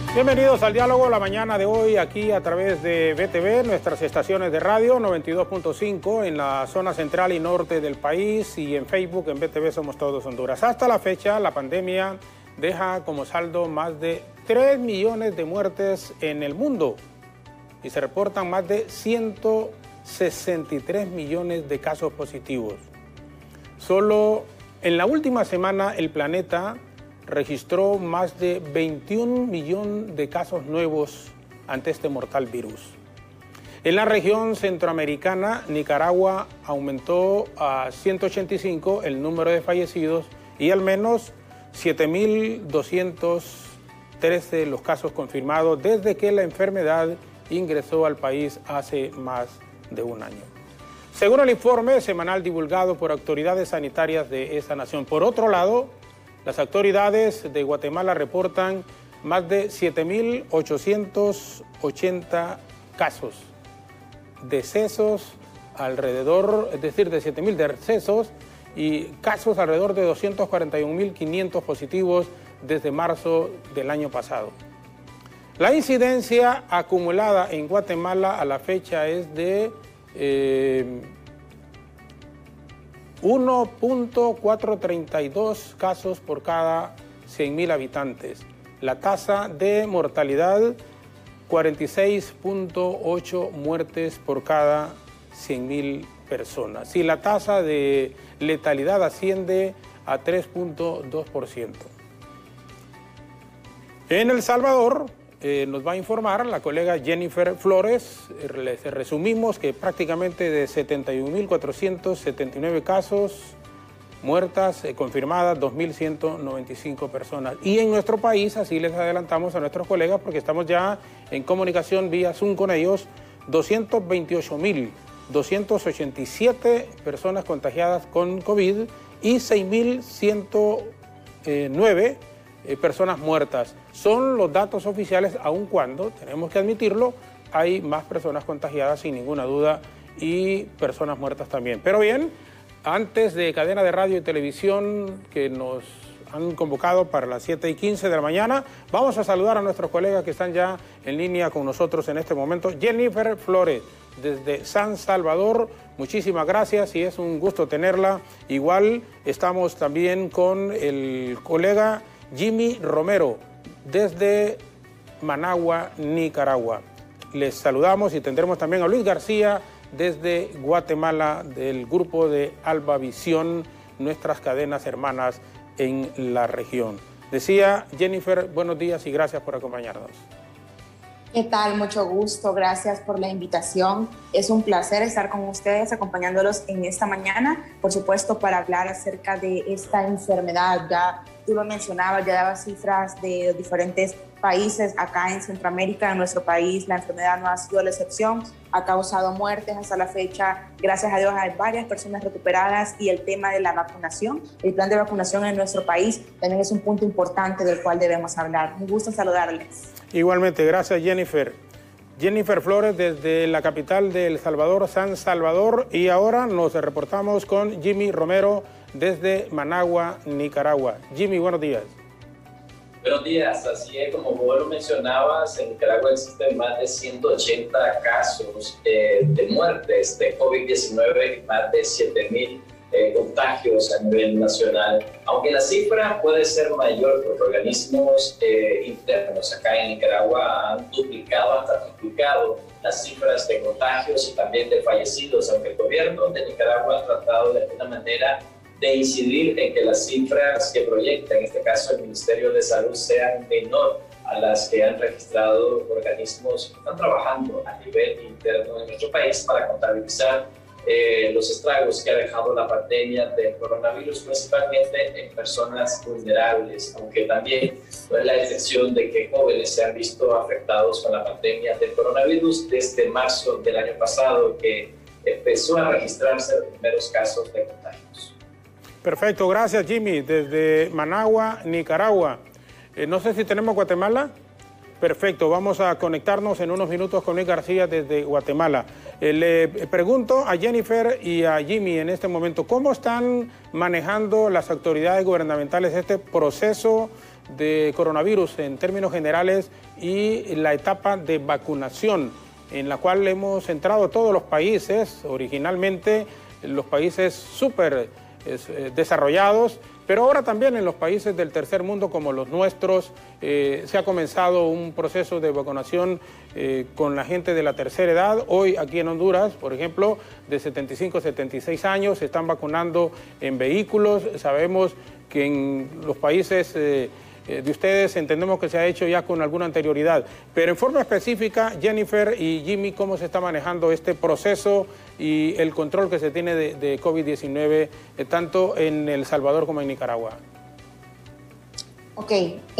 Bienvenidos al Diálogo la mañana de hoy aquí a través de BTV, nuestras estaciones de radio 92.5 en la zona central y norte del país y en Facebook en BTV Somos Todos Honduras. Hasta la fecha la pandemia deja como saldo más de 3 millones de muertes en el mundo y se reportan más de 163 millones de casos positivos. Solo en la última semana el planeta registró más de 21 millones de casos nuevos ante este mortal virus. En la región centroamericana, Nicaragua aumentó a 185 el número de fallecidos y al menos 7.213 los casos confirmados desde que la enfermedad ingresó al país hace más de un año. Según el informe semanal divulgado por autoridades sanitarias de esa nación. Por otro lado, las autoridades de Guatemala reportan más de 7.880 casos, decesos alrededor, es decir, de 7.000 decesos y casos alrededor de 241.500 positivos desde marzo del año pasado. La incidencia acumulada en Guatemala a la fecha es de 1.432 casos por cada 100.000 habitantes. La tasa de mortalidad, 46.8 muertes por cada 100.000 personas. Y la tasa de letalidad asciende a 3.2%. En El Salvador nos va a informar la colega Jennifer Flores. Les resumimos que prácticamente de 71.479 casos, muertas confirmadas 2.195 personas. Y en nuestro país, así les adelantamos a nuestros colegas, porque estamos ya en comunicación vía Zoom con ellos, 228.287 personas contagiadas con COVID y 6.109 personas muertas. Son los datos oficiales, aun cuando, tenemos que admitirlo, hay más personas contagiadas sin ninguna duda y personas muertas también. Pero bien, antes de cadena de radio y televisión que nos han convocado para las 7:15 de la mañana, vamos a saludar a nuestros colegas que están ya en línea con nosotros en este momento. Jennifer Flores, desde San Salvador, muchísimas gracias y es un gusto tenerla. Igual estamos también con el colega Jimmy Romero, desde Managua, Nicaragua. Les saludamos y tendremos también a Luis García desde Guatemala, del grupo de Alba Visión, nuestras cadenas hermanas en la región. Decía Jennifer, buenos días y gracias por acompañarnos. ¿Qué tal? Mucho gusto, gracias por la invitación. Es un placer estar con ustedes acompañándolos en esta mañana, por supuesto para hablar acerca de esta enfermedad. Ya tú lo mencionabas, ya dabas cifras de diferentes países acá en Centroamérica. En nuestro país la enfermedad no ha sido la excepción, ha causado muertes hasta la fecha. Gracias a Dios hay varias personas recuperadas y el tema de la vacunación, el plan de vacunación en nuestro país también es un punto importante del cual debemos hablar. Un gusto saludarles. Igualmente, gracias Jennifer. Jennifer Flores desde la capital de El Salvador, San Salvador, y ahora nos reportamos con Jimmy Romero desde Managua, Nicaragua. Jimmy, buenos días. Buenos días, así es como vos lo mencionabas, en Nicaragua existen más de 180 casos de muertes de COVID-19 y más de 7.000 contagios a nivel nacional, aunque la cifra puede ser mayor porque organismos internos acá en Nicaragua han duplicado hasta triplicado las cifras de contagios y también de fallecidos, aunque el gobierno de Nicaragua ha tratado de alguna manera de incidir en que las cifras que proyecta, en este caso el Ministerio de Salud, sean menor a las que han registrado organismos que están trabajando a nivel interno en nuestro país para contabilizar los estragos que ha dejado la pandemia del coronavirus, principalmente en personas vulnerables, aunque también no es la excepción de que jóvenes se han visto afectados con la pandemia del coronavirus desde marzo del año pasado, que empezó a registrarse los primeros casos de contagios. Perfecto, gracias Jimmy, desde Managua, Nicaragua. No sé si tenemos Guatemala. Perfecto, vamos a conectarnos en unos minutos con Luis García desde Guatemala. Le pregunto a Jennifer y a Jimmy en este momento, ¿cómo están manejando las autoridades gubernamentales este proceso de coronavirus en términos generales y la etapa de vacunación en la cual hemos entrado todos los países, originalmente los países súper desarrollados, pero ahora también en los países del tercer mundo como los nuestros se ha comenzado un proceso de vacunación con la gente de la tercera edad. Hoy aquí en Honduras, por ejemplo, de 75 a 76 años se están vacunando en vehículos. Sabemos que en los países de ustedes entendemos que se ha hecho ya con alguna anterioridad, pero en forma específica, Jennifer y Jimmy, ¿cómo se está manejando este proceso y el control que se tiene de COVID-19 tanto en El Salvador como en Nicaragua? Ok,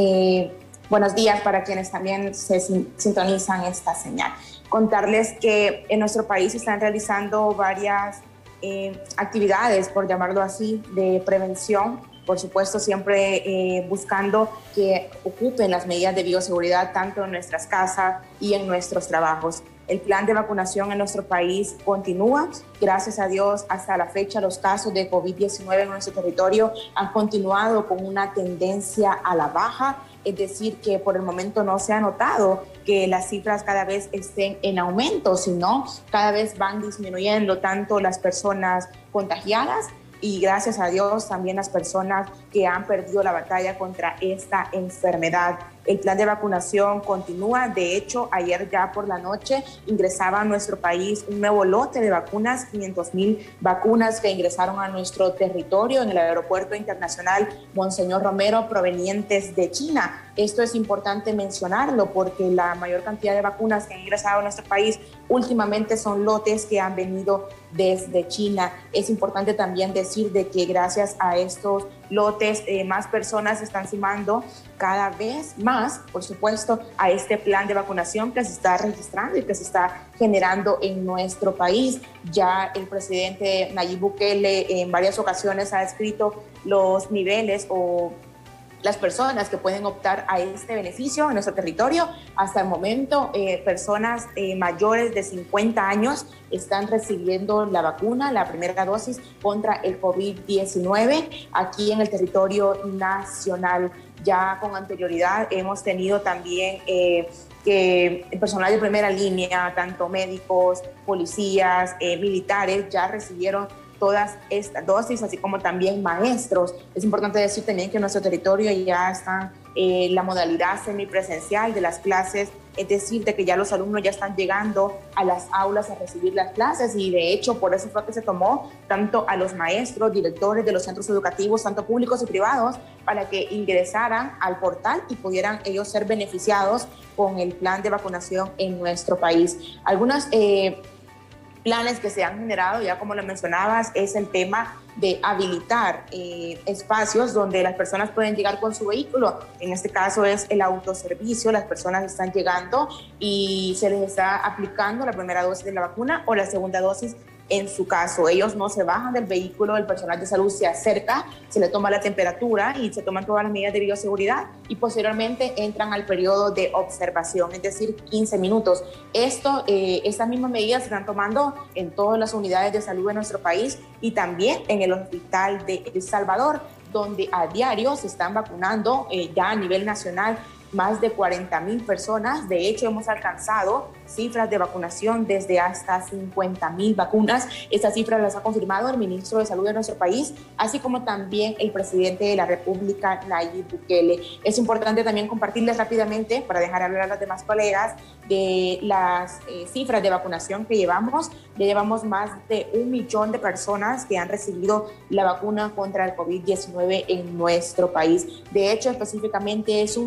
buenos días para quienes también se sintonizan esta señal. Contarles que en nuestro país se están realizando varias actividades, por llamarlo así, de prevención. Por supuesto, siempre buscando que ocupen las medidas de bioseguridad tanto en nuestras casas y en nuestros trabajos. El plan de vacunación en nuestro país continúa. Gracias a Dios, hasta la fecha, los casos de COVID-19 en nuestro territorio han continuado con una tendencia a la baja. Es decir, que por el momento no se ha notado que las cifras cada vez estén en aumento, sino cada vez van disminuyendo tanto las personas contagiadas y gracias a Dios también las personas que han perdido la batalla contra esta enfermedad. El plan de vacunación continúa. De hecho, ayer ya por la noche ingresaba a nuestro país un nuevo lote de vacunas, 500,000 vacunas que ingresaron a nuestro territorio en el Aeropuerto Internacional Monseñor Romero provenientes de China. Esto es importante mencionarlo porque la mayor cantidad de vacunas que han ingresado a nuestro país últimamente son lotes que han venido desde China. Es importante también decir de que gracias a estos lotes, más personas se están sumando cada vez más, por supuesto, a este plan de vacunación que se está registrando y que se está generando en nuestro país. Ya el presidente Nayib Bukele en varias ocasiones ha descrito los niveles o las personas que pueden optar a este beneficio en nuestro territorio. Hasta el momento, personas mayores de 50 años están recibiendo la vacuna, la primera dosis contra el COVID-19 aquí en el territorio nacional. Ya con anterioridad hemos tenido también que el personal de primera línea, tanto médicos, policías, militares, ya recibieron todas estas dosis, así como también maestros. Es importante decir también que en nuestro territorio ya están la modalidad semipresencial de las clases, es decir, de que ya los alumnos ya están llegando a las aulas a recibir las clases y de hecho por eso fue que se tomó tanto a los maestros, directores de los centros educativos, tanto públicos y privados, para que ingresaran al portal y pudieran ellos ser beneficiados con el plan de vacunación en nuestro país. Algunas planes que se han generado, ya como lo mencionabas, es el tema de habilitar espacios donde las personas pueden llegar con su vehículo. En este caso es el autoservicio. Las personas están llegando y se les está aplicando la primera dosis de la vacuna o la segunda dosis en su caso. Ellos no se bajan del vehículo, el personal de salud se acerca, se le toma la temperatura y se toman todas las medidas de bioseguridad y posteriormente entran al periodo de observación, es decir, 15 minutos. Estas mismas medidas se están tomando en todas las unidades de salud de nuestro país y también en el Hospital de El Salvador, donde a diario se están vacunando ya a nivel nacional más de 40,000 personas. De hecho, hemos alcanzado cifras de vacunación desde hasta 50,000 vacunas. Estas cifras las ha confirmado el ministro de Salud de nuestro país, así como también el presidente de la República, Nayib Bukele. Es importante también compartirles rápidamente, para dejar hablar a los demás colegas, de las cifras de vacunación que llevamos. Ya llevamos más de 1 millón de personas que han recibido la vacuna contra el COVID-19 en nuestro país. De hecho, específicamente es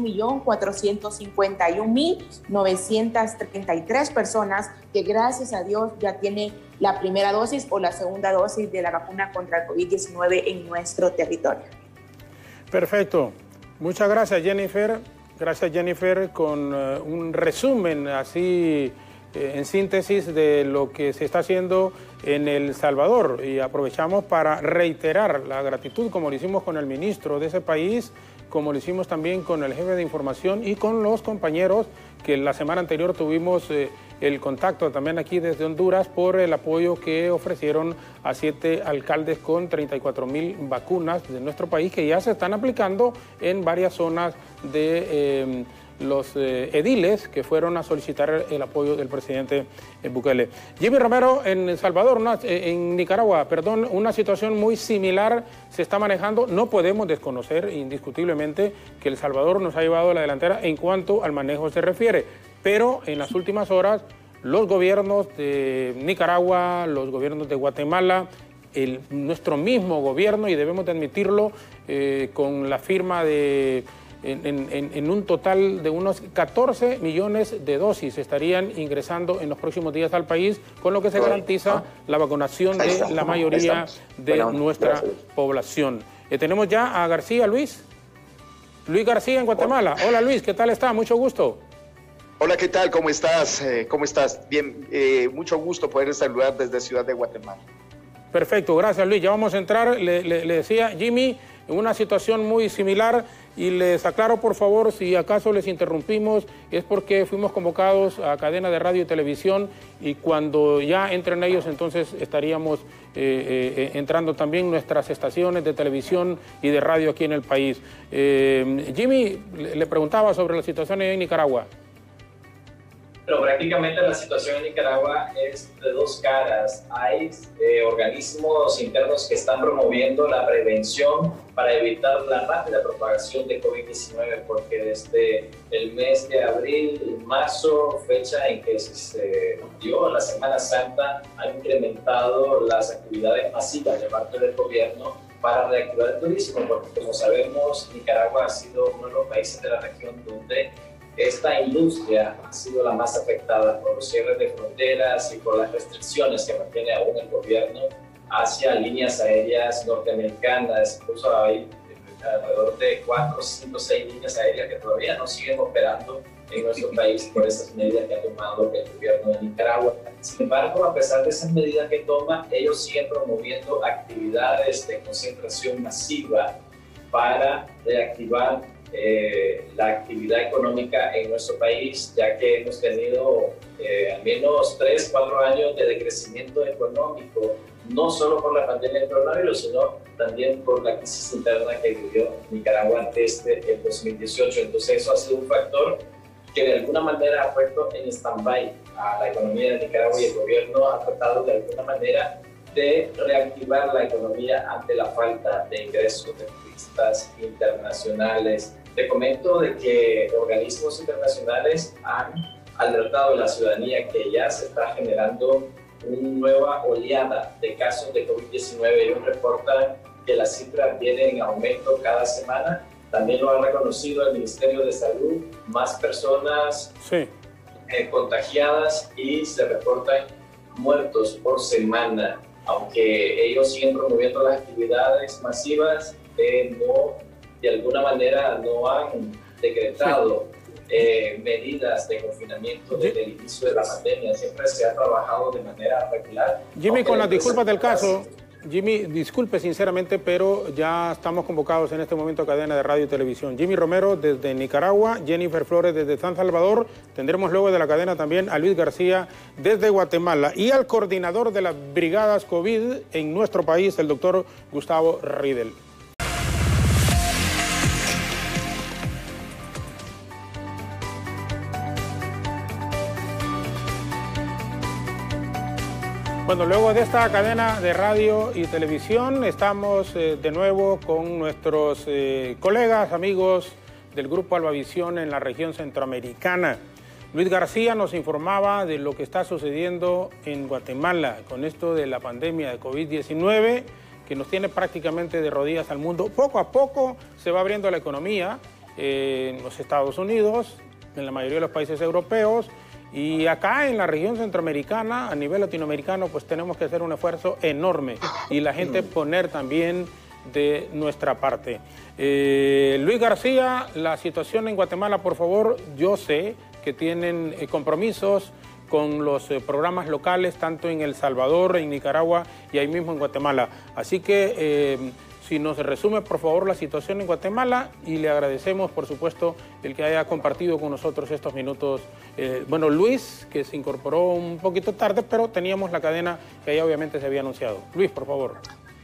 1.451.933 personas que gracias a Dios ya tienen la primera dosis o la segunda dosis de la vacuna contra el COVID-19 en nuestro territorio. Perfecto. Muchas gracias, Jennifer. Gracias, Jennifer, con un resumen así en síntesis de lo que se está haciendo en El Salvador. Y aprovechamos para reiterar la gratitud, como lo hicimos con el ministro de ese país, como lo hicimos también con el jefe de información y con los compañeros que la semana anterior tuvimos el contacto también aquí desde Honduras por el apoyo que ofrecieron a 7 alcaldes con 34,000 vacunas de nuestro país que ya se están aplicando en varias zonas de los ediles que fueron a solicitar el apoyo del presidente Bukele. Jimmy Romero, en El Salvador, en Nicaragua, perdón, una situación muy similar se está manejando. No podemos desconocer indiscutiblemente que El Salvador nos ha llevado a la delantera en cuanto al manejo se refiere, pero en las últimas horas los gobiernos de Nicaragua, los gobiernos de Guatemala, nuestro mismo gobierno, y debemos de admitirlo, con la firma de en un total de unos 14 millones de dosis estarían ingresando en los próximos días al país, con lo que se garantiza la vacunación de la mayoría de nuestra población. Tenemos ya a García, Luis García en Guatemala. Hola Luis, ¿qué tal está? Mucho gusto. Hola, ¿qué tal? ¿Cómo estás? ¿Cómo estás? Bien, mucho gusto poder saludar desde Ciudad de Guatemala. Perfecto, gracias Luis. Ya vamos a entrar, le decía Jimmy, en una situación muy similar, y les aclaro por favor, si acaso les interrumpimos, es porque fuimos convocados a cadena de radio y televisión, y cuando ya entren ellos, entonces estaríamos entrando también nuestras estaciones de televisión y de radio aquí en el país. Jimmy, le preguntaba sobre la situación en Nicaragua. Pero prácticamente la situación en Nicaragua es de dos caras. Hay organismos internos que están promoviendo la prevención para evitar la rápida propagación de COVID-19, porque desde el mes de abril, marzo, fecha en que se dio la Semana Santa, han incrementado las actividades masivas de parte del gobierno para reactivar el turismo, porque como sabemos, Nicaragua ha sido uno de los países de la región donde esta industria ha sido la más afectada por los cierres de fronteras y por las restricciones que mantiene aún el gobierno hacia líneas aéreas norteamericanas. Incluso hay alrededor de 4, 5, 6 líneas aéreas que todavía no siguen operando en nuestro país por esas medidas que ha tomado el gobierno de Nicaragua. Sin embargo, a pesar de esas medidas que toma, ellos siguen promoviendo actividades de concentración masiva para reactivar la actividad económica en nuestro país, ya que hemos tenido al menos 3, 4 años de decrecimiento económico, no solo por la pandemia del coronavirus, sino también por la crisis interna que vivió Nicaragua desde el 2018. Entonces eso ha sido un factor que de alguna manera ha puesto en stand-by a la economía de Nicaragua, y el gobierno ha tratado de alguna manera de reactivar la economía ante la falta de ingresos de turistas internacionales. Te comento de que organismos internacionales han alertado a la ciudadanía que ya se está generando una nueva oleada de casos de COVID-19. Ellos reportan que las cifras vienen en aumento cada semana. También lo ha reconocido el Ministerio de Salud. Más personas contagiadas, y se reportan muertos por semana. Aunque ellos siguen promoviendo las actividades masivas, de alguna manera no han decretado medidas de confinamiento desde el inicio de la pandemia. Siempre se ha trabajado de manera regular. Jimmy, con las disculpas del caso, Jimmy, disculpe sinceramente, pero ya estamos convocados en este momento a cadena de radio y televisión. Jimmy Romero desde Nicaragua, Jennifer Flores desde San Salvador. Tendremos luego de la cadena también a Luis García desde Guatemala, y al coordinador de las brigadas COVID en nuestro país, el doctor Gustavo Riedel. Bueno, luego de esta cadena de radio y televisión, estamos de nuevo con nuestros colegas, amigos del Grupo Albavisión en la región centroamericana. Luis García nos informaba de lo que está sucediendo en Guatemala con esto de la pandemia de COVID-19, que nos tiene prácticamente de rodillas al mundo. Poco a poco se va abriendo la economía en los Estados Unidos, en la mayoría de los países europeos, y acá en la región centroamericana, a nivel latinoamericano, pues tenemos que hacer un esfuerzo enorme y la gente poner también de nuestra parte. Luis García, la situación en Guatemala, por favor. Yo sé que tienen compromisos con los programas locales, tanto en El Salvador, en Nicaragua y ahí mismo en Guatemala. Así que, si nos resume por favor la situación en Guatemala, y le agradecemos por supuesto el que haya compartido con nosotros estos minutos. Bueno, Luis, que se incorporó un poquito tarde, pero teníamos la cadena que ya obviamente se había anunciado. Luis, por favor.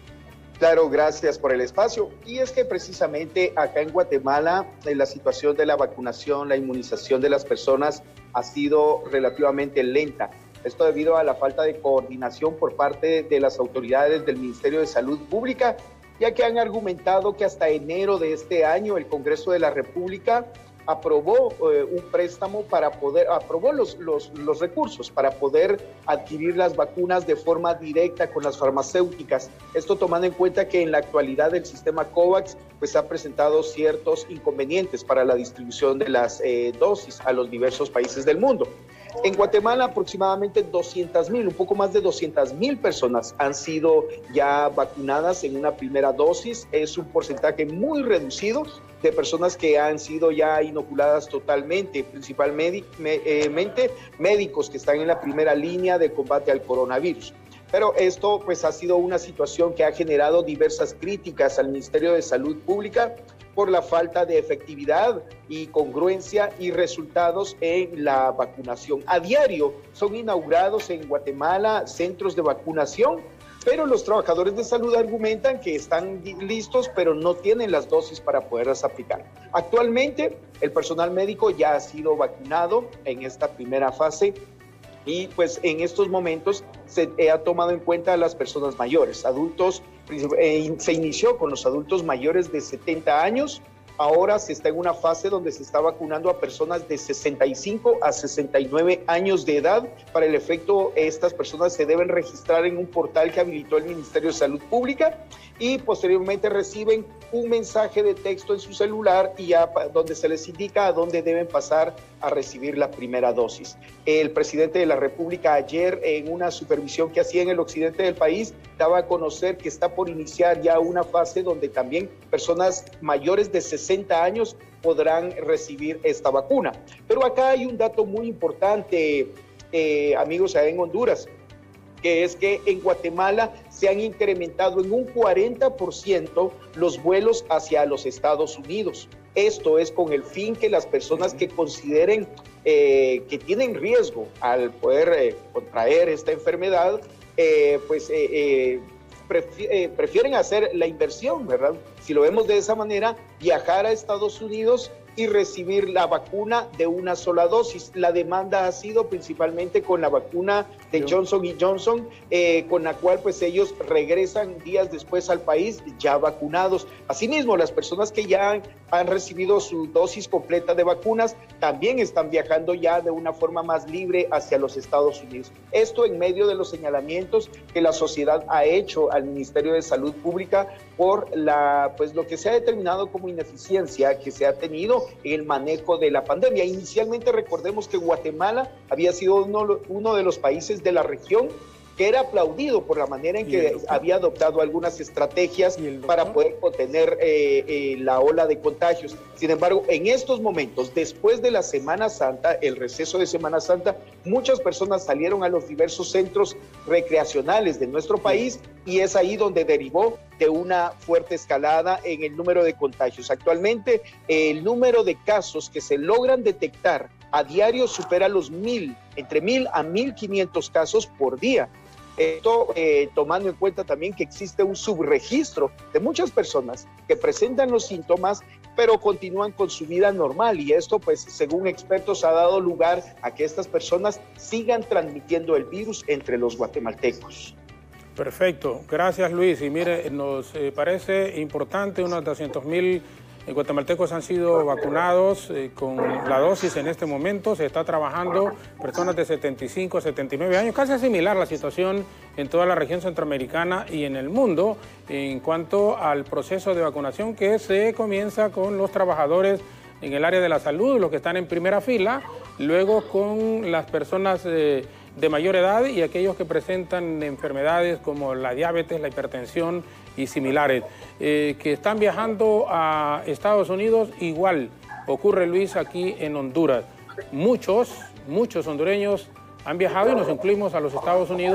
Claro, gracias por el espacio. Y es que precisamente acá en Guatemala la situación de la vacunación, la inmunización de las personas ha sido relativamente lenta. Esto debido a la falta de coordinación por parte de las autoridades del Ministerio de Salud Pública, ya que han argumentado que hasta enero de este año el Congreso de la República aprobó un préstamo para poder, aprobó los recursos para poder adquirir las vacunas de forma directa con las farmacéuticas. Esto tomando en cuenta que en la actualidad el sistema COVAX pues ha presentado ciertos inconvenientes para la distribución de las dosis a los diversos países del mundo. En Guatemala aproximadamente 200,000, un poco más de 200,000 personas han sido ya vacunadas en una primera dosis. Es un porcentaje muy reducido de personas que han sido ya inoculadas totalmente, principalmente médicos que están en la primera línea de combate al coronavirus. Pero esto pues ha sido una situación que ha generado diversas críticas al Ministerio de Salud Pública por la falta de efectividad y congruencia y resultados en la vacunación. A diario son inaugurados en Guatemala centros de vacunación, pero los trabajadores de salud argumentan que están listos, pero no tienen las dosis para poderlas aplicar. Actualmente, el personal médico ya ha sido vacunado en esta primera fase y pues en estos momentos se ha tomado en cuenta a las personas mayores, adultos. Se inició con los adultos mayores de 70 años, ahora se está en una fase donde se está vacunando a personas de 65 a 69 años de edad. Para el efecto, estas personas se deben registrar en un portal que habilitó el Ministerio de Salud Pública y posteriormente reciben un mensaje de texto en su celular y ya donde se les indica a dónde deben pasar a recibir la primera dosis. El presidente de la República ayer, en una supervisión que hacía en el occidente del país, daba a conocer que está por iniciar ya una fase donde también personas mayores de 60 años podrán recibir esta vacuna. Pero acá hay un dato muy importante, amigos, allá en Honduras, que es que en Guatemala se han incrementado en un 40% los vuelos hacia los Estados Unidos. Esto es con el fin que las personas que consideren que tienen riesgo al poder contraer esta enfermedad, prefieren hacer la inversión, ¿verdad? Si lo vemos de esa manera, viajar a Estados Unidos y recibir la vacuna de una sola dosis. La demanda ha sido principalmente con la vacuna de Johnson & Johnson, con la cual pues ellos regresan días después al país ya vacunados. Asimismo, las personas que ya han recibido su dosis completa de vacunas también están viajando ya de una forma más libre hacia los Estados Unidos. Esto en medio de los señalamientos que la sociedad ha hecho al Ministerio de Salud Pública por lo que se ha determinado como ineficiencia que se ha tenido en el manejo de la pandemia. Inicialmente recordemos que Guatemala había sido uno de los países de la región que era aplaudido por la manera en que había adoptado algunas estrategias para poder contener la ola de contagios. Sin embargo, en estos momentos, después de la Semana Santa, el receso de Semana Santa, muchas personas salieron a los diversos centros recreacionales de nuestro país y es ahí donde derivó de una fuerte escalada en el número de contagios. Actualmente, el número de casos que se logran detectar a diario supera los 1,000, entre 1,000 a 1,500 casos por día. Esto tomando en cuenta también que existe un subregistro de muchas personas que presentan los síntomas pero continúan con su vida normal, y esto pues según expertos ha dado lugar a que estas personas sigan transmitiendo el virus entre los guatemaltecos. Perfecto, gracias Luis. Y mire, nos parece importante, unos 200,000 guatemaltecos han sido vacunados con la dosis en este momento. Se está trabajando personas de 75, 79 años, casi similar la situación en toda la región centroamericana y en el mundo en cuanto al proceso de vacunación que se comienza con los trabajadores en el área de la salud, los que están en primera fila, luego con las personas de mayor edad y aquellos que presentan enfermedades como la diabetes, la hipertensión y similares, que están viajando a Estados Unidos. Igual ocurre, Luis, aquí en Honduras. Muchos hondureños han viajado, y nos incluimos a los Estados Unidos,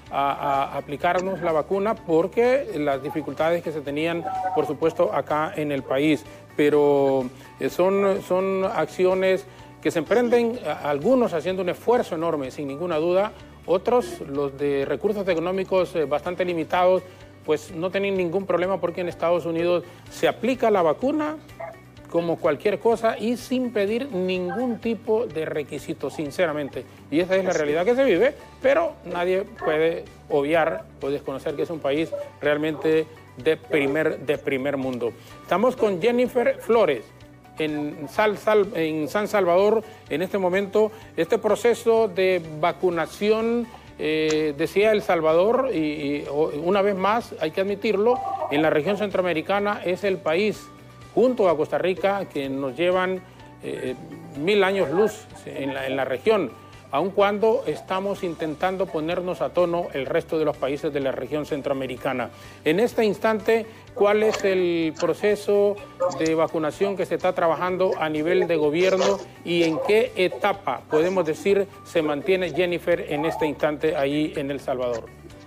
a aplicarnos la vacuna porque las dificultades que se tenían, por supuesto, acá en el país. Pero son acciones que se emprenden, algunos haciendo un esfuerzo enorme, sin ninguna duda, otros, los de recursos económicos bastante limitados, pues no tienen ningún problema porque en Estados Unidos se aplica la vacuna como cualquier cosa y sin pedir ningún tipo de requisito, sinceramente. Y esa es la realidad que se vive, pero nadie puede obviar o desconocer que es un país realmente de primer mundo. Estamos con Jennifer Flores en San Salvador en este momento. Este proceso de vacunación, decía El Salvador, y una vez más hay que admitirlo, en la región centroamericana es el país junto a Costa Rica que nos llevan 1000 años luz en la región, aun cuando estamos intentando ponernos a tono el resto de los países de la región centroamericana. En este instante, ¿cuál es el proceso de vacunación que se está trabajando a nivel de gobierno y en qué etapa, podemos decir, se mantiene Jennifer en este instante ahí en El Salvador?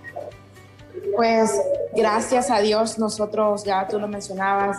Pues gracias a Dios, nosotros, ya tú lo mencionabas,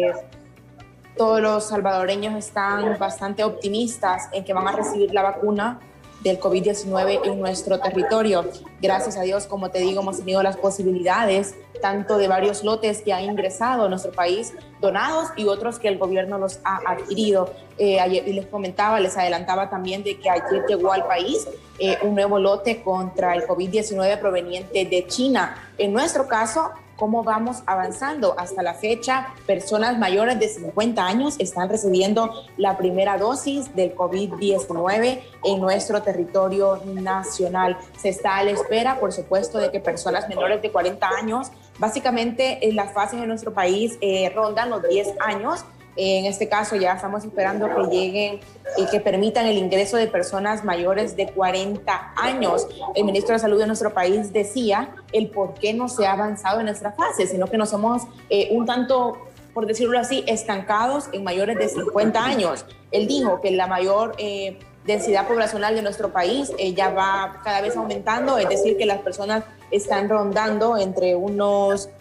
todos los salvadoreños están bastante optimistas en que van a recibir la vacuna del COVID-19 en nuestro territorio. Gracias a Dios, como te digo, hemos tenido las posibilidades tanto de varios lotes que han ingresado a nuestro país, donados, y otros que el gobierno los ha adquirido. Ayer les comentaba, les adelantaba también de que ayer llegó al país un nuevo lote contra el COVID-19 proveniente de China. En nuestro caso, ¿cómo vamos avanzando? Hasta la fecha, personas mayores de 50 años están recibiendo la primera dosis del COVID-19 en nuestro territorio nacional. Se está a la espera, por supuesto, de que personas menores de 40 años, básicamente las fases en nuestro país rondan los 10 años. En este caso ya estamos esperando que lleguen y que permitan el ingreso de personas mayores de 40 años. El ministro de Salud de nuestro país decía el por qué no se ha avanzado en nuestra fase, sino que nos somos un tanto, por decirlo así, estancados en mayores de 50 años. Él dijo que la mayor densidad poblacional de nuestro país ya va cada vez aumentando, es decir, que las personas están rondando entre unos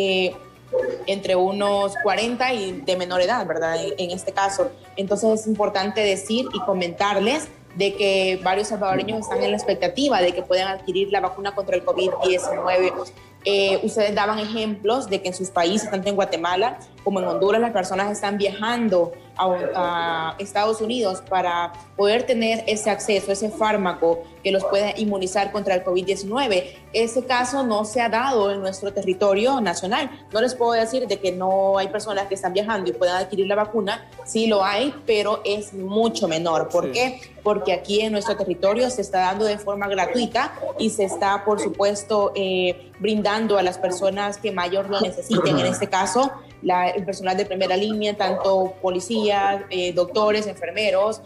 40 y de menor edad, ¿verdad? En este caso. Entonces es importante decir y comentarles de que varios salvadoreños están en la expectativa de que puedan adquirir la vacuna contra el COVID-19. Ustedes daban ejemplos de que en sus países, tanto en Guatemala como en Honduras, las personas están viajando a Estados Unidos para poder tener ese acceso, ese fármaco que los pueda inmunizar contra el COVID-19. Ese caso no se ha dado en nuestro territorio nacional. No les puedo decir de que no hay personas que están viajando y puedan adquirir la vacuna. Sí lo hay, pero es mucho menor. ¿Por qué? Porque aquí en nuestro territorio se está dando de forma gratuita y se está, por supuesto, brindando a las personas que mayor lo necesiten. En este caso, el personal de primera línea, tanto policías, doctores, enfermeros,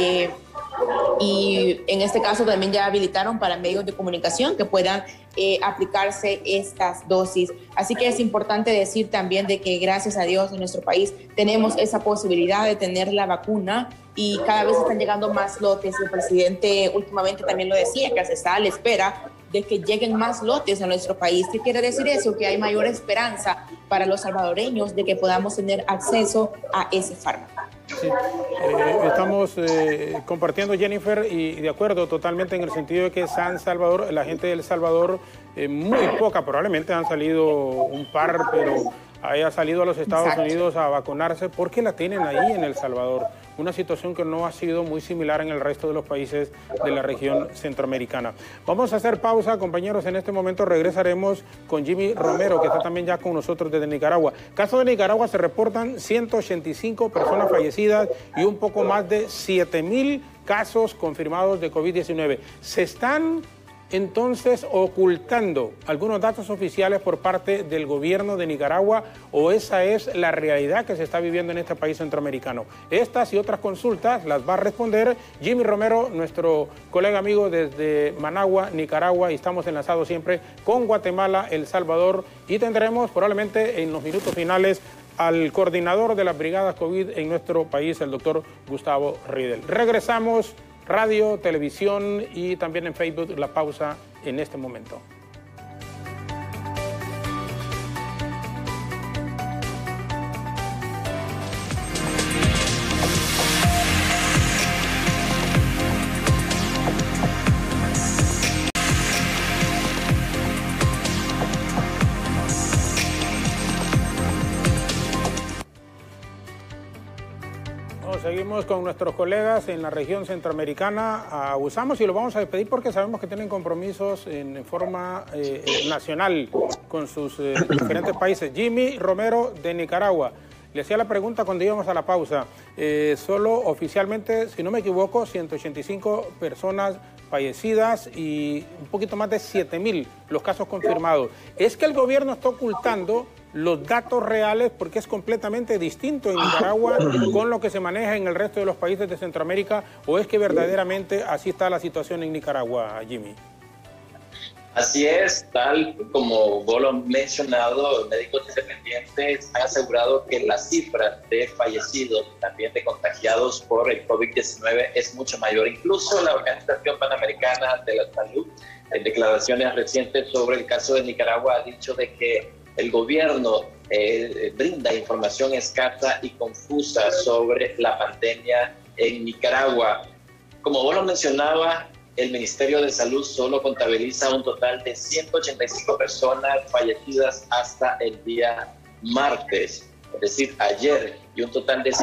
y en este caso también ya habilitaron para medios de comunicación que puedan aplicarse estas dosis. Así que es importante decir también de que gracias a Dios en nuestro país tenemos esa posibilidad de tener la vacuna y cada vez están llegando más lotes. El presidente últimamente también lo decía, que se está a la espera de que lleguen más lotes a nuestro país. ¿Qué quiere decir eso? Que hay mayor esperanza para los salvadoreños de que podamos tener acceso a ese fármaco. Sí. Estamos compartiendo, Jennifer, y de acuerdo totalmente en el sentido de que San Salvador, la gente de El Salvador, muy poca, probablemente han salido un par, pero haya salido a los Estados Unidos a vacunarse porque la tienen ahí en El Salvador. Una situación que no ha sido muy similar en el resto de los países de la región centroamericana. Vamos a hacer pausa, compañeros. En este momento regresaremos con Jimmy Romero, que está también ya con nosotros desde Nicaragua. Caso de Nicaragua, se reportan 185 personas fallecidas y un poco más de 7,000 casos confirmados de COVID-19. Se están entonces ocultando algunos datos oficiales por parte del gobierno de Nicaragua, o esa es la realidad que se está viviendo en este país centroamericano. Estas y otras consultas las va a responder Jimmy Romero, nuestro colega amigo desde Managua, Nicaragua, y estamos enlazados siempre con Guatemala, El Salvador, y tendremos probablemente en los minutos finales al coordinador de las brigadas COVID en nuestro país, el doctor Gustavo Riedel. Regresamos. Radio, televisión y también en Facebook, la pausa en este momento. Seguimos con nuestros colegas en la región centroamericana. Abusamos y lo vamos a despedir porque sabemos que tienen compromisos en forma nacional con sus diferentes países. Jimmy Romero de Nicaragua. Le hacía la pregunta cuando íbamos a la pausa. Solo oficialmente, si no me equivoco, 185 personas fallecidas y un poquito más de 7.000 los casos confirmados. ¿Es que el gobierno está ocultando los datos reales porque es completamente distinto en Nicaragua con lo que se maneja en el resto de los países de Centroamérica, o es que verdaderamente así está la situación en Nicaragua, Jimmy? Así es, tal como vos lo has mencionado, médicos independientes han asegurado que la cifra de fallecidos y también de contagiados por el COVID-19 es mucho mayor. Incluso la Organización Panamericana de la Salud, en declaraciones recientes sobre el caso de Nicaragua, ha dicho de que el gobierno brinda información escasa y confusa sobre la pandemia en Nicaragua. Como vos lo mencionabas, el Ministerio de Salud solo contabiliza un total de 185 personas fallecidas hasta el día martes, es decir, ayer, y un total de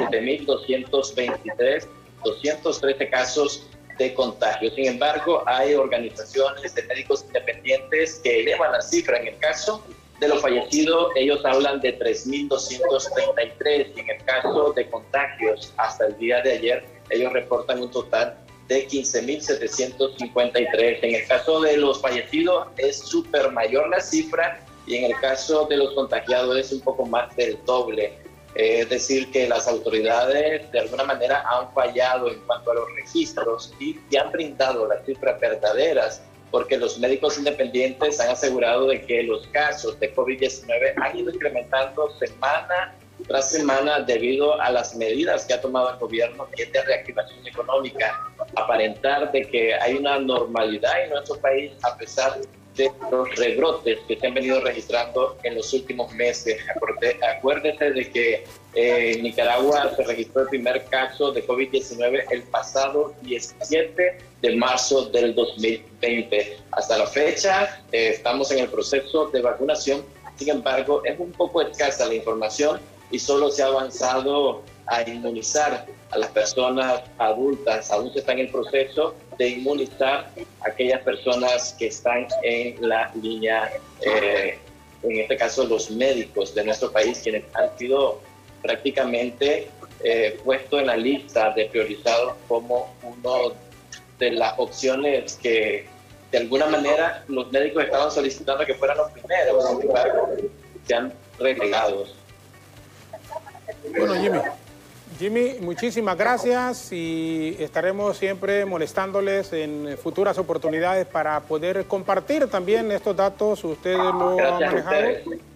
7.223 casos de contagio. Sin embargo, hay organizaciones de médicos independientes que elevan la cifra. En el caso de los fallecidos, ellos hablan de 3.233, y en el caso de contagios hasta el día de ayer, ellos reportan un total de 15.753. En el caso de los fallecidos es súper mayor la cifra, y en el caso de los contagiados es un poco más del doble. Es decir, que las autoridades de alguna manera han fallado en cuanto a los registros y han brindado las cifras verdaderas, porque los médicos independientes han asegurado de que los casos de COVID-19 han ido incrementando semana tras semana debido a las medidas que ha tomado el gobierno de reactivación económica. Aparentar de que hay una normalidad en nuestro país a pesar de los rebrotes que se han venido registrando en los últimos meses. Acuérdese de que en Nicaragua se registró el primer caso de COVID-19 el pasado 17 de marzo del 2020. Hasta la fecha estamos en el proceso de vacunación. Sin embargo, es un poco escasa la información y solo se ha avanzado a inmunizar a las personas adultas. Aún se está en el proceso de inmunizar a aquellas personas que están en la línea, en este caso los médicos de nuestro país, quienes han sido prácticamente puestos en la lista de priorizados como una de las opciones que de alguna manera los médicos estaban solicitando que fueran los primeros. Sin embargo, se han relegado. Bueno, Jimmy, muchísimas gracias y estaremos siempre molestándoles en futuras oportunidades para poder compartir también estos datos. Ustedes lo han manejado.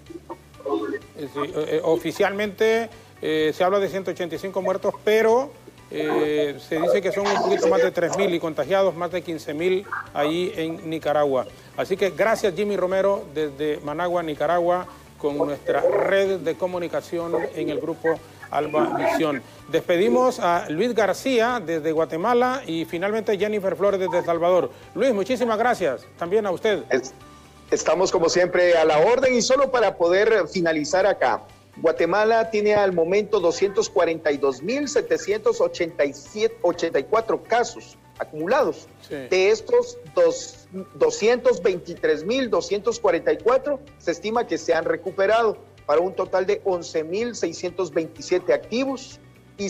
Oficialmente se habla de 185 muertos, pero se dice que son un poquito más de 3.000 y contagiados más de 15.000 ahí en Nicaragua. Así que gracias, Jimmy Romero, desde Managua, Nicaragua, con nuestra red de comunicación en el grupo Alba Visión. Despedimos a Luis García desde Guatemala y finalmente Jennifer Flores desde El Salvador. Luis, muchísimas gracias. También a usted. Estamos como siempre a la orden, y solo para poder finalizar acá, Guatemala tiene al momento 242.784 casos acumulados. Sí. De estos 223.244 se estima que se han recuperado, para un total de 11.627 activos, y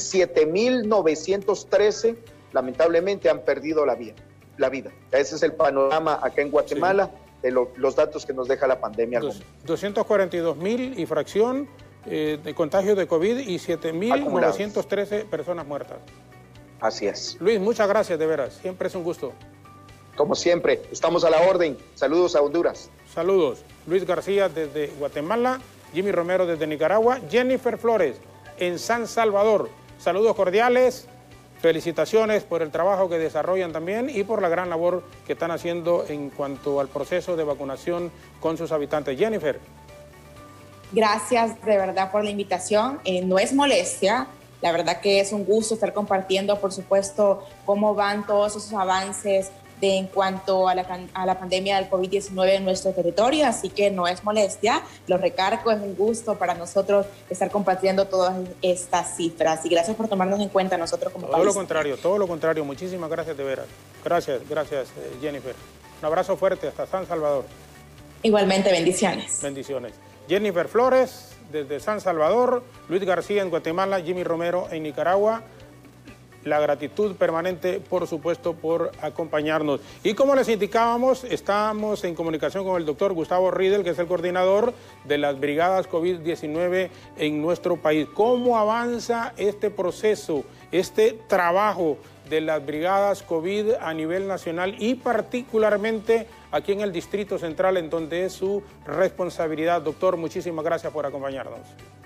7.913 lamentablemente han perdido la vida. Ese es el panorama acá en Guatemala, sí, de los datos que nos deja la pandemia. 242.000 y fracción de contagios de COVID y 7.913 personas muertas. Así es. Luis, muchas gracias, de veras. Siempre es un gusto. Como siempre, estamos a la orden. Saludos a Honduras. Saludos. Luis García desde Guatemala, Jimmy Romero desde Nicaragua, Jennifer Flores en San Salvador. Saludos cordiales, felicitaciones por el trabajo que desarrollan también y por la gran labor que están haciendo en cuanto al proceso de vacunación con sus habitantes. Jennifer. Gracias de verdad por la invitación. No es molestia. La verdad que es un gusto estar compartiendo, por supuesto, cómo van todos esos avances en cuanto a la pandemia del COVID-19 en nuestro territorio, así que no es molestia, lo recargo, es un gusto para nosotros estar compartiendo todas estas cifras y gracias por tomarnos en cuenta nosotros como país. Todo lo contrario, muchísimas gracias de veras. Gracias, Jennifer. Un abrazo fuerte hasta San Salvador. Igualmente, bendiciones. Bendiciones. Jennifer Flores desde San Salvador, Luis García en Guatemala, Jimmy Romero en Nicaragua. La gratitud permanente, por supuesto, por acompañarnos. Y como les indicábamos, estamos en comunicación con el doctor Gustavo Riedel, que es el coordinador de las brigadas COVID-19 en nuestro país. ¿Cómo avanza este proceso, este trabajo de las brigadas COVID a nivel nacional y particularmente aquí en el Distrito Central, en donde es su responsabilidad? Doctor, muchísimas gracias por acompañarnos.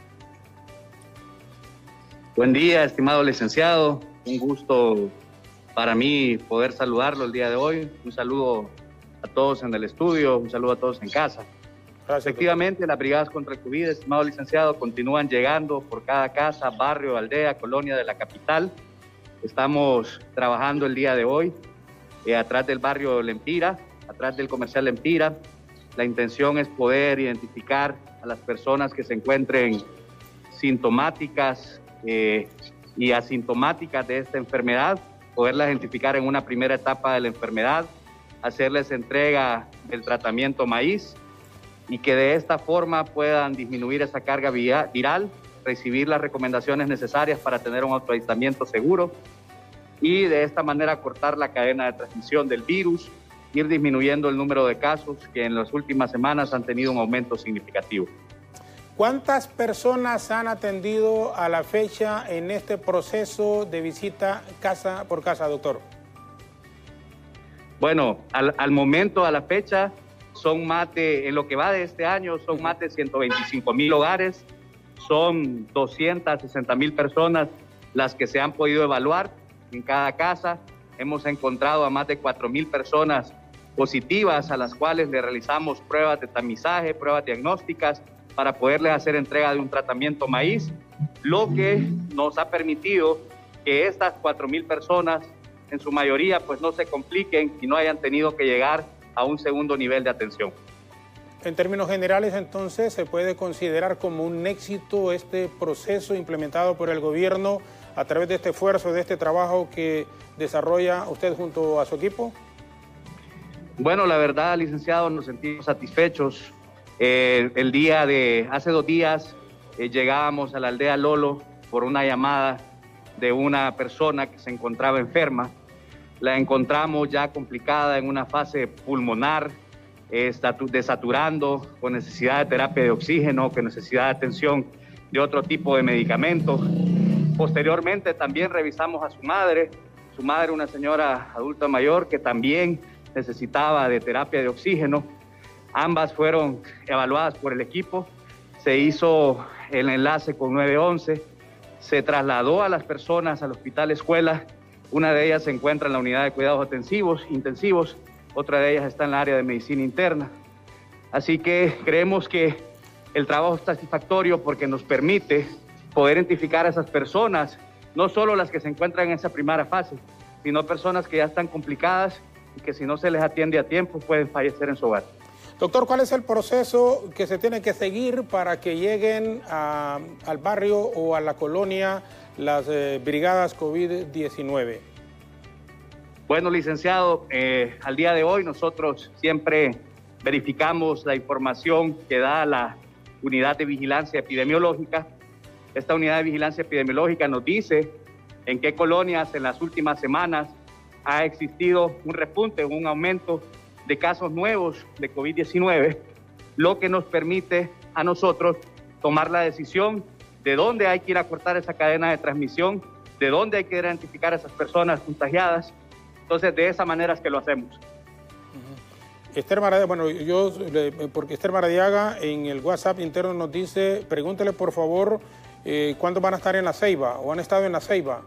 Buen día, estimado licenciado. Un gusto para mí poder saludarlo el día de hoy. Un saludo a todos en el estudio, un saludo a todos en casa. Gracias, efectivamente, las brigadas contra el COVID, estimado licenciado, continúan llegando por cada casa, barrio, aldea, colonia de la capital. Estamos trabajando el día de hoy atrás del barrio Lempira, atrás del comercial Lempira. La intención es poder identificar a las personas que se encuentren sintomáticas y asintomáticas de esta enfermedad, poderlas identificar en una primera etapa de la enfermedad, hacerles entrega del tratamiento maíz y que de esta forma puedan disminuir esa carga viral, recibir las recomendaciones necesarias para tener un autoaislamiento seguro y de esta manera cortar la cadena de transmisión del virus, ir disminuyendo el número de casos que en las últimas semanas han tenido un aumento significativo. ¿Cuántas personas han atendido a la fecha en este proceso de visita casa por casa, doctor? Bueno, al momento, a la fecha, son más de, en lo que va de este año, son más de 125,000 hogares, son 260,000 personas las que se han podido evaluar en cada casa. Hemos encontrado a más de 4,000 personas positivas a las cuales le realizamos pruebas de tamizaje, pruebas diagnósticas, para poderles hacer entrega de un tratamiento maíz, lo que nos ha permitido que estas 4,000 personas, en su mayoría, pues no se compliquen y no hayan tenido que llegar a un segundo nivel de atención. En términos generales, entonces, ¿se puede considerar como un éxito este proceso implementado por el gobierno a través de este esfuerzo, de este trabajo que desarrolla usted junto a su equipo? Bueno, la verdad, licenciado, nos sentimos satisfechos. El día de hace 2 días llegábamos a la aldea Lolo por una llamada de una persona que se encontraba enferma. La encontramos ya complicada en una fase pulmonar, desaturando, con necesidad de terapia de oxígeno, con necesidad de atención de otro tipo de medicamentos. Posteriormente también revisamos a su madre, una señora adulta mayor que también necesitaba de terapia de oxígeno. Ambas fueron evaluadas por el equipo, se hizo el enlace con 911, se trasladó a las personas al hospital escuela, una de ellas se encuentra en la unidad de cuidados intensivos, otra de ellas está en la área de medicina interna. Así que creemos que el trabajo es satisfactorio porque nos permite poder identificar a esas personas, no solo las que se encuentran en esa primera fase, sino personas que ya están complicadas y que si no se les atiende a tiempo pueden fallecer en su hogar. Doctor, ¿cuál es el proceso que se tiene que seguir para que lleguen al barrio o a la colonia las brigadas COVID-19? Bueno, licenciado, al día de hoy nosotros siempre verificamos la información que da la unidad de vigilancia epidemiológica. Esta unidad de vigilancia epidemiológica nos dice en qué colonias en las últimas semanas ha existido un repunte, un aumento de casos nuevos de COVID-19, lo que nos permite a nosotros tomar la decisión de dónde hay que ir a cortar esa cadena de transmisión, de dónde hay que identificar a esas personas contagiadas. Entonces, de esa manera es que lo hacemos. Esther Maradiaga, bueno, porque Esther Maradiaga en el WhatsApp interno nos dice, pregúntele por favor, ¿cuándo van a estar en La Ceiba o han estado en La Ceiba?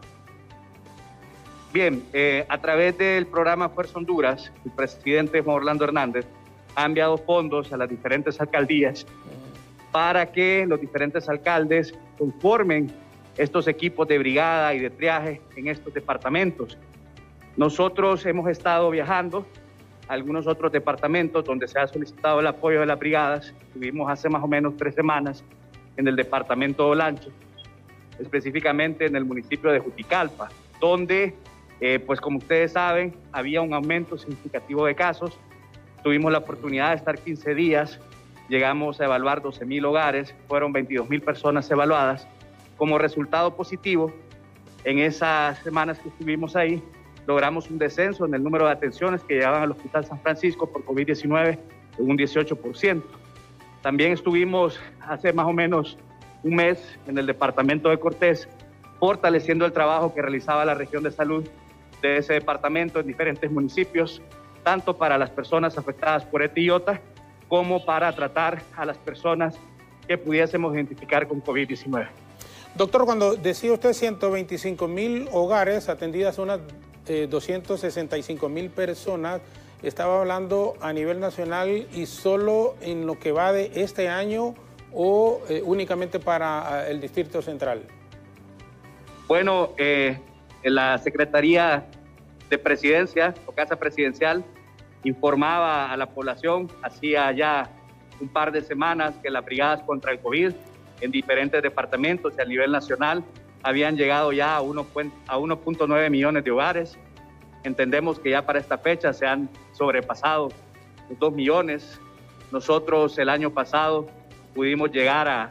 Bien, a través del programa Fuerza Honduras, el presidente Juan Orlando Hernández ha enviado fondos a las diferentes alcaldías para que los diferentes alcaldes conformen estos equipos de brigada y de triaje en estos departamentos. Nosotros hemos estado viajando a algunos otros departamentos donde se ha solicitado el apoyo de las brigadas. Estuvimos hace más o menos 3 semanas en el departamento de Olancho, específicamente en el municipio de Juticalpa, donde, pues como ustedes saben, había un aumento significativo de casos. Tuvimos la oportunidad de estar 15 días, llegamos a evaluar 12,000 hogares, fueron 22,000 personas evaluadas. Como resultado positivo, en esas semanas que estuvimos ahí, logramos un descenso en el número de atenciones que llegaban al Hospital San Francisco por COVID-19 en un 18%. También estuvimos hace más o menos un mes en el departamento de Cortés, fortaleciendo el trabajo que realizaba la región de salud de ese departamento en diferentes municipios, tanto para las personas afectadas por ETA y IOTA, como para tratar a las personas que pudiésemos identificar con COVID-19. Doctor, cuando decía usted 125,000 hogares atendidas, unas 265,000 personas, ¿estaba hablando a nivel nacional y solo en lo que va de este año o únicamente para el Distrito Central? Bueno, la Secretaría de Presidencia o Casa Presidencial informaba a la población hacía ya un par de semanas que las brigadas contra el COVID en diferentes departamentos y a nivel nacional habían llegado ya a 1.9 millones de hogares. Entendemos que ya para esta fecha se han sobrepasado los 2 millones. Nosotros el año pasado pudimos llegar a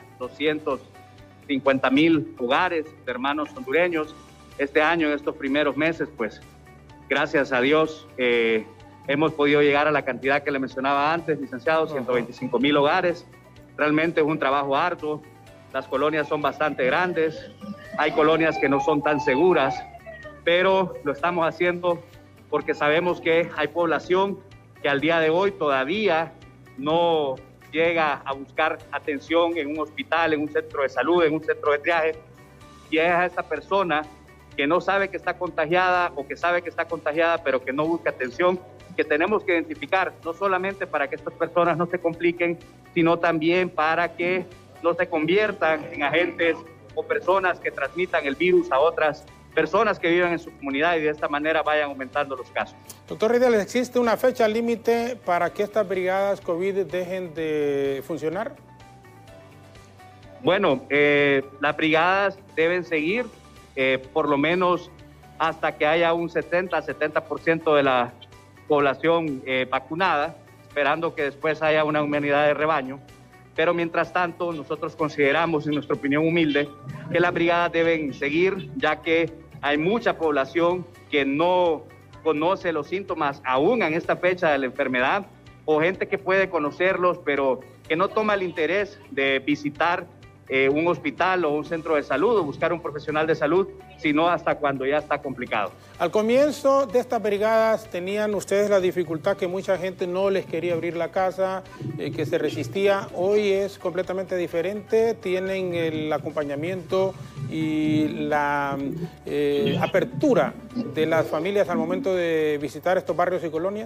250,000 hogares de hermanos hondureños. Este año, en estos primeros meses, pues gracias a Dios hemos podido llegar a la cantidad que le mencionaba antes, licenciado, 125,000 hogares. Realmente es un trabajo arduo. Las colonias son bastante grandes, hay colonias que no son tan seguras, pero lo estamos haciendo porque sabemos que hay población que al día de hoy todavía no llega a buscar atención en un hospital, en un centro de salud, en un centro de triaje, y es a esa persona que no sabe que está contagiada o que sabe que está contagiada pero que no busca atención, que tenemos que identificar, no solamente para que estas personas no se compliquen, sino también para que no se conviertan en agentes o personas que transmitan el virus a otras personas que viven en su comunidad y de esta manera vayan aumentando los casos. Doctor Riedel, ¿existe una fecha límite para que estas brigadas COVID dejen de funcionar? Bueno, las brigadas deben seguir por lo menos hasta que haya un 70% de la población vacunada, esperando que después haya una inmunidad de rebaño. Pero mientras tanto, nosotros consideramos, en nuestra opinión humilde, que las brigadas deben seguir, ya que hay mucha población que no conoce los síntomas aún en esta fecha de la enfermedad, o gente que puede conocerlos, pero que no toma el interés de visitar un hospital o un centro de salud o buscar un profesional de salud, sino hasta cuando ya está complicado. Al comienzo de estas brigadas tenían ustedes la dificultad que mucha gente no les quería abrir la casa, que se resistía. Hoy es completamente diferente, tienen el acompañamiento y la apertura de las familias al momento de visitar estos barrios y colonias.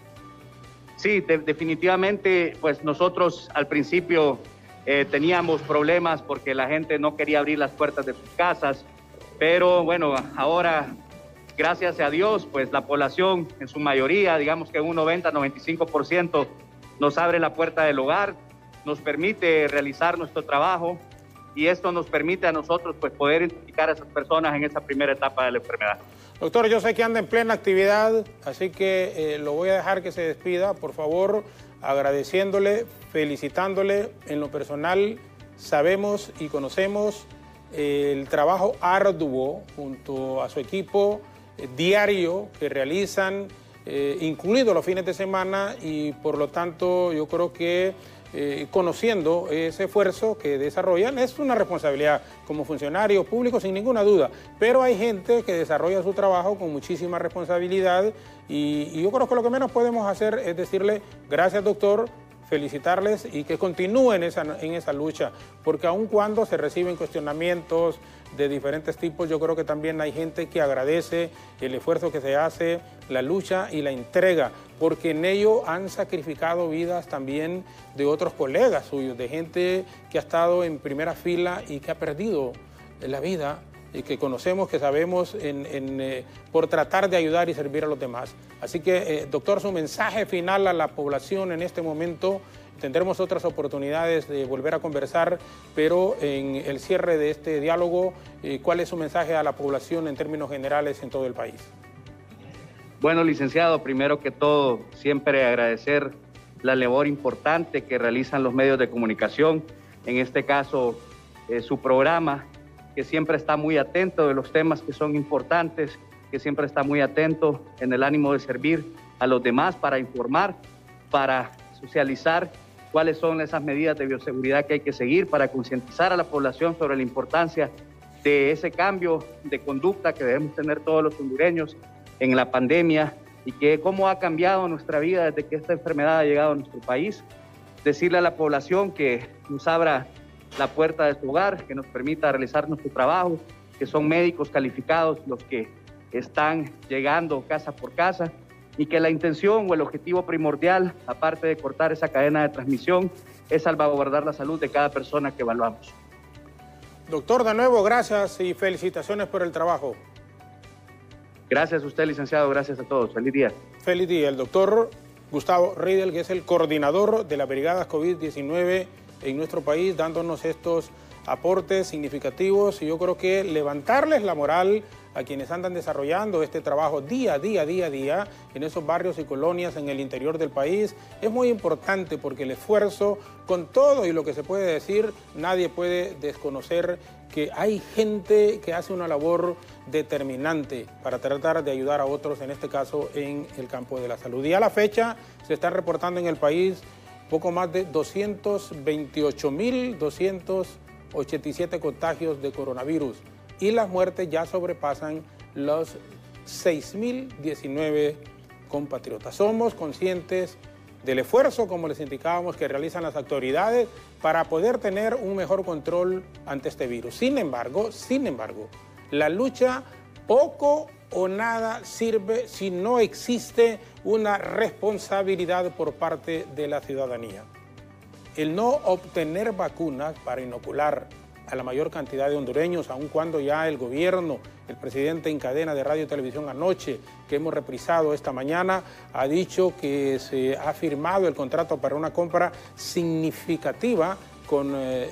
Sí, definitivamente, pues nosotros al principio teníamos problemas porque la gente no quería abrir las puertas de sus casas, pero bueno, ahora, gracias a Dios, pues la población en su mayoría, digamos que un 90-95% nos abre la puerta del hogar, nos permite realizar nuestro trabajo y esto nos permite a nosotros pues poder identificar a esas personas en esa primera etapa de la enfermedad. Doctor, yo sé que anda en plena actividad, así que lo voy a dejar que se despida, por favor, agradeciéndole, felicitándole. En lo personal, sabemos y conocemos el trabajo arduo junto a su equipo diario que realizan, incluidos los fines de semana, y por lo tanto yo creo que conociendo ese esfuerzo que desarrollan, es una responsabilidad como funcionarios públicos sin ninguna duda, pero hay gente que desarrolla su trabajo con muchísima responsabilidad y yo creo que lo que menos podemos hacer es decirle gracias, doctor, felicitarles y que continúen en esa lucha, porque aun cuando se reciben cuestionamientos de diferentes tipos, yo creo que también hay gente que agradece el esfuerzo que se hace, la lucha y la entrega, porque en ello han sacrificado vidas también de otros colegas suyos, de gente que ha estado en primera fila y que ha perdido la vida que conocemos, que sabemos por tratar de ayudar y servir a los demás. Así que, doctor, su mensaje final a la población en este momento. Tendremos otras oportunidades de volver a conversar, pero en el cierre de este diálogo, ¿cuál es su mensaje a la población en términos generales en todo el país? Bueno, licenciado, primero que todo, siempre agradecer la labor importante que realizan los medios de comunicación, en este caso su programa, que siempre está muy atento de los temas que son importantes, que siempre está muy atento en el ánimo de servir a los demás para informar, para socializar cuáles son esas medidas de bioseguridad que hay que seguir, para concientizar a la población sobre la importancia de ese cambio de conducta que debemos tener todos los hondureños en la pandemia y que cómo ha cambiado nuestra vida desde que esta enfermedad ha llegado a nuestro país. Decirle a la población que nos abra la puerta de su hogar, que nos permita realizar nuestro trabajo, que son médicos calificados los que están llegando casa por casa y que la intención o el objetivo primordial, aparte de cortar esa cadena de transmisión, es salvaguardar la salud de cada persona que evaluamos. Doctor, de nuevo, gracias y felicitaciones por el trabajo. Gracias a usted, licenciado, gracias a todos. Feliz día. Feliz día. El doctor Gustavo Riedel, que es el coordinador de las brigadas COVID-19 en nuestro país, dándonos estos aportes significativos y yo creo que levantarles la moral a quienes andan desarrollando este trabajo día a día en esos barrios y colonias en el interior del país es muy importante porque el esfuerzo, con todo y lo que se puede decir, nadie puede desconocer que hay gente que hace una labor determinante para tratar de ayudar a otros, en este caso en el campo de la salud. Y a la fecha se están reportando en el país poco más de 228.287 contagios de coronavirus y las muertes ya sobrepasan los 6.019 compatriotas. Somos conscientes del esfuerzo, como les indicábamos, que realizan las autoridades para poder tener un mejor control ante este virus. Sin embargo, la lucha poco o nada sirve si no existe una responsabilidad por parte de la ciudadanía. El no obtener vacunas para inocular a la mayor cantidad de hondureños, aun cuando ya el gobierno, el presidente en cadena de radio y televisión anoche, que hemos reprisado esta mañana, ha dicho que se ha firmado el contrato para una compra significativa con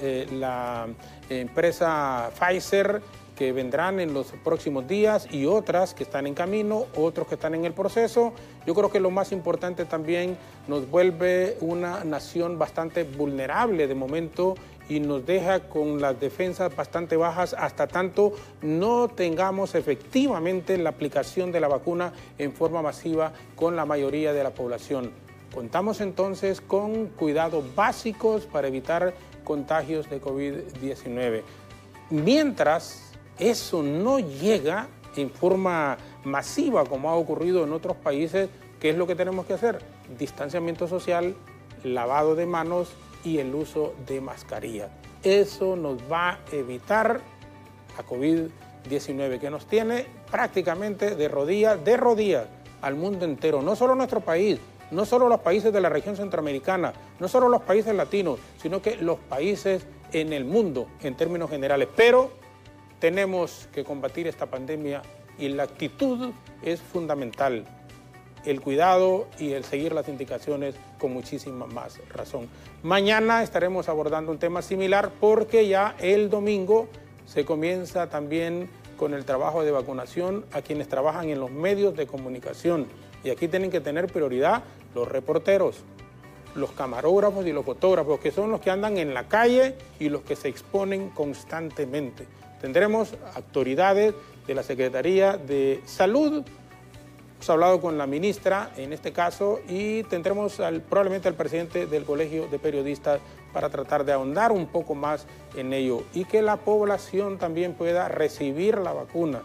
la empresa Pfizer, que vendrán en los próximos días y otras que están en camino, otros que están en el proceso. Yo creo que lo más importante también nos vuelve una nación bastante vulnerable de momento y nos deja con las defensas bastante bajas hasta tanto no tengamos efectivamente la aplicación de la vacuna en forma masiva con la mayoría de la población. Contamos entonces con cuidados básicos para evitar contagios de COVID-19. Mientras eso no llega en forma masiva como ha ocurrido en otros países, ¿qué es lo que tenemos que hacer? Distanciamiento social, lavado de manos y el uso de mascarillas. Eso nos va a evitar la COVID-19 que nos tiene prácticamente de rodillas al mundo entero, no solo nuestro país, no solo los países de la región centroamericana, no solo los países latinos, sino que los países en el mundo en términos generales. Pero tenemos que combatir esta pandemia y la actitud es fundamental. El cuidado y el seguir las indicaciones con muchísima más razón. Mañana estaremos abordando un tema similar porque ya el domingo se comienza también con el trabajo de vacunación a quienes trabajan en los medios de comunicación. Y aquí tienen que tener prioridad los reporteros, los camarógrafos y los fotógrafos, que son los que andan en la calle y los que se exponen constantemente. Tendremos autoridades de la Secretaría de Salud, hemos hablado con la ministra en este caso y tendremos probablemente al presidente del Colegio de Periodistas para tratar de ahondar un poco más en ello y que la población también pueda recibir la vacuna,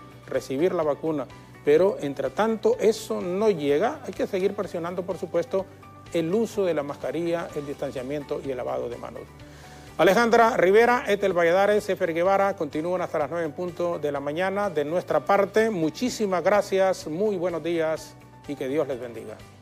pero entre tanto eso no llega, hay que seguir presionando por supuesto el uso de la mascarilla, el distanciamiento y el lavado de manos. Alejandra Rivera, Ethel Valladares, Efer Guevara, continúan hasta las 9 en punto de la mañana. De nuestra parte, muchísimas gracias, muy buenos días y que Dios les bendiga.